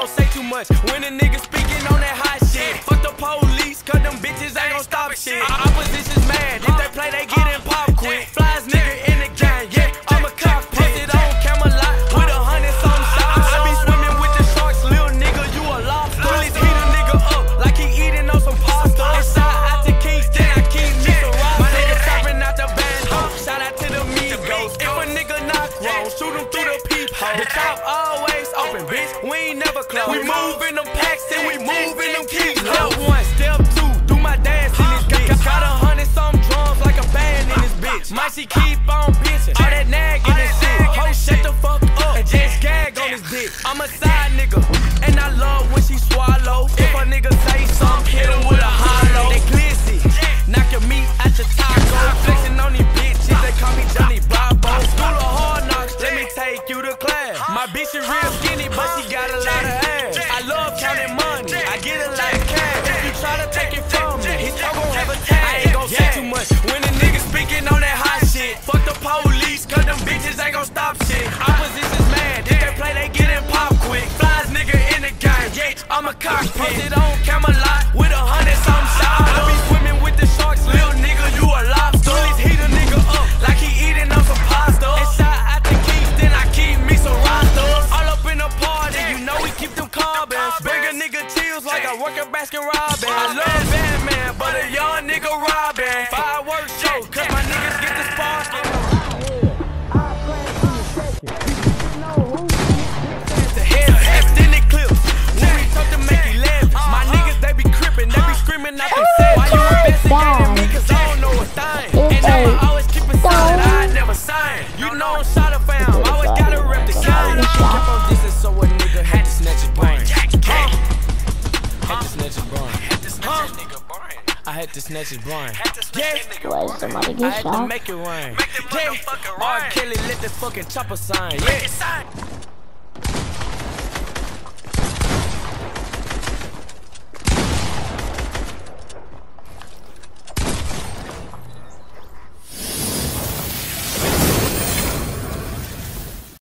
don't say too much when a nigga speaking on that hot shit. Fuck the police, cause them bitches ain't gon' stop shit. Opposition's mad, if they play, they getting pop quick. Flies nigga in the gang, yeah, I'm a cockpit. Posted on Camelot with 100 some shots. I be swimming with the sharks, little nigga, you a lobster. Police heat a nigga up like he eating on some pasta. Inside out to Kingston, I keep me some roster. My nigga serving out the bando, shout out to the Migos. If a nigga knock wrong, shoot him through the peephole. The top always open, bitch, we ain't never close. We move in them packs and we move in them keys. Step one, step two, do my dance in this bitch. Got 100 some drums like a band in this bitch. Might she keep on bitching, all that nagging and shit. Ho, shut the fuck up and just gag on this dick. I'm a side nigga, and I love when she swallow. If a nigga say something, hit him with a hollow. They glizzy, knock your meat out your taco. Flexing on these bitches, they call me Johnny Bravo. School of hard knocks, let me take you to class. My bitch is real skinny, but she got a lot of ass. I love counting money, I get a lot of cash. If you try to take it from me, he's still gon' have a tag. I ain't gon' say too much when a nigga speaking on that hot shit. Fuck the police, cause them bitches ain't gon' stop shit. Opposition's mad, if they play, they getting pop quick. Flies nigga in the game, yeah, I'm a cockpit. Posted on Camelot with 100 some shots. I be swimming with the sharks, little nigga, you a lobster. Police heat a nigga up like he eating on some pasta. Inside out to Kingston, I keep me some rosters. All up in the party, you know we keep them carbons. Bring a nigga chills like I work at Baskin Robbins. I love Batman, but a young nigga robbing. Fireworks show, cause my niggas get the sparking. The head extended clips, when we talk to make it laugh. My niggas, they be crippin', they be screaming out them sets. Why you investigating me, cause I don't know a thing. And I'ma always keep it solid, I never sign. You know I'm shot a fam, always gotta rep the gun. Kept on dissing, so a nigga had to snatch his brain. Had to snatch his brain. I had to snatch his brain. Yeah, Was somebody I get had to shot? make it rain. Yeah, R. Kelly let the fucking chopper sign. Yeah.